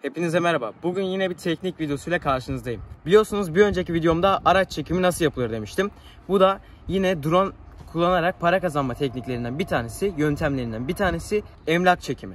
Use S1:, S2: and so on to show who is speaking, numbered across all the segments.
S1: Hepinize merhaba. Bugün yine bir teknik videosuyla karşınızdayım. Biliyorsunuz bir önceki videomda araç çekimi nasıl yapılır demiştim. Bu da yine drone kullanarak para kazanma tekniklerinden bir tanesi, yöntemlerinden bir tanesi emlak çekimi.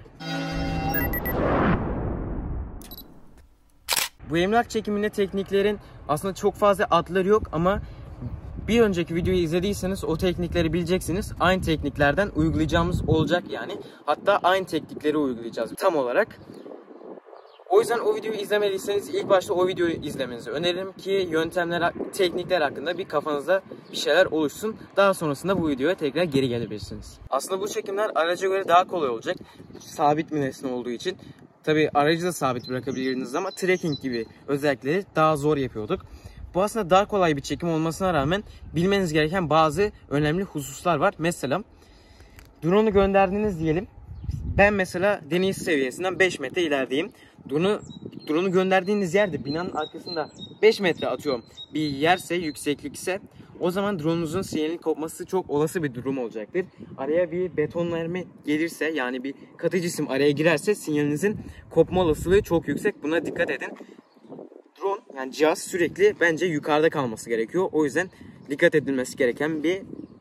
S1: Bu emlak çekiminde tekniklerin aslında çok fazla adları yok ama bir önceki videoyu izlediyseniz o teknikleri bileceksiniz. Aynı tekniklerden uygulayacağımız olacak yani. Hatta aynı teknikleri uygulayacağız tam olarak. O yüzden o videoyu izlemediyseniz ilk başta o videoyu izlemenizi öneririm ki yöntemler, teknikler hakkında bir kafanızda bir şeyler oluşsun. Daha sonrasında bu videoya tekrar geri gelebilirsiniz. Aslında bu çekimler araca göre daha kolay olacak. Sabit bir nesne olduğu için. Tabi aracı da sabit bırakabilirdiniz ama trekking gibi özellikleri daha zor yapıyorduk. Bu aslında daha kolay bir çekim olmasına rağmen bilmeniz gereken bazı önemli hususlar var. Mesela drone'u gönderdiniz diyelim. Ben mesela deniz seviyesinden 5 metre ilerideyim. Drone'u gönderdiğiniz yerde binanın arkasında 5 metre atıyorum bir yerse, yükseklikse o zaman drone'unuzun sinyalinin kopması çok olası bir durum olacaktır. Araya bir beton mermi gelirse, yani bir katı cisim araya girerse sinyalinizin kopma olasılığı çok yüksek. Buna dikkat edin. Drone, yani cihaz sürekli bence yukarıda kalması gerekiyor. O yüzden dikkat edilmesi gereken bir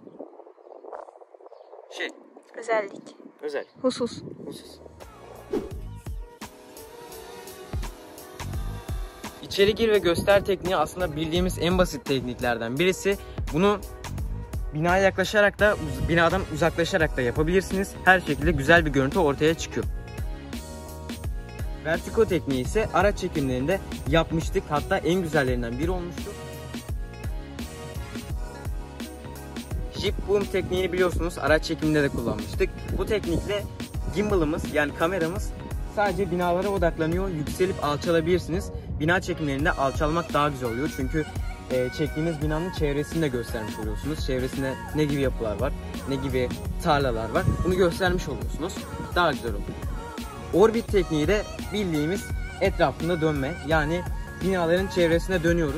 S1: şey. Özellik.
S2: Husus.
S1: İçeri gir ve göster tekniği aslında bildiğimiz en basit tekniklerden birisi. Bunu binaya yaklaşarak da, binadan uzaklaşarak da yapabilirsiniz. Her şekilde güzel bir görüntü ortaya çıkıyor. Vertigo tekniği ise araç çekimlerinde yapmıştık. Hatta en güzellerinden biri olmuştu. Jib boom tekniğini biliyorsunuz, araç çekiminde de kullanmıştık. Bu teknikle gimbal'ımız, yani kameramız sadece binalara odaklanıyor. Yükselip alçalabilirsiniz. Bina çekimlerinde alçalmak daha güzel oluyor. Çünkü çektiğiniz binanın çevresini de göstermiş oluyorsunuz. Çevresinde ne gibi yapılar var, ne gibi tarlalar var. Bunu göstermiş oluyorsunuz. Daha güzel oluyor. Orbit tekniği de bildiğimiz etrafında dönme. Yani binaların çevresine dönüyoruz.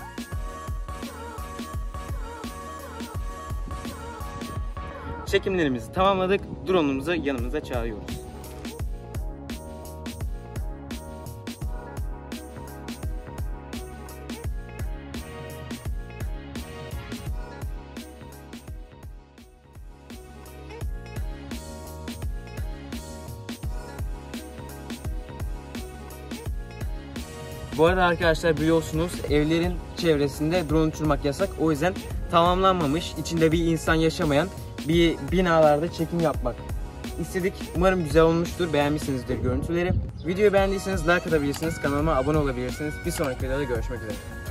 S1: Çekimlerimizi tamamladık. Drone'umuzu yanımıza çağırıyoruz. Bu arada arkadaşlar biliyorsunuz evlerin çevresinde drone uçurmak yasak. O yüzden tamamlanmamış, içinde bir insan yaşamayan bir binalarda çekim yapmak istedik. Umarım güzel olmuştur. Beğenmişsinizdir görüntüleri. Videoyu beğendiyseniz like atabilirsiniz. Kanalıma abone olabilirsiniz. Bir sonraki videoda görüşmek üzere.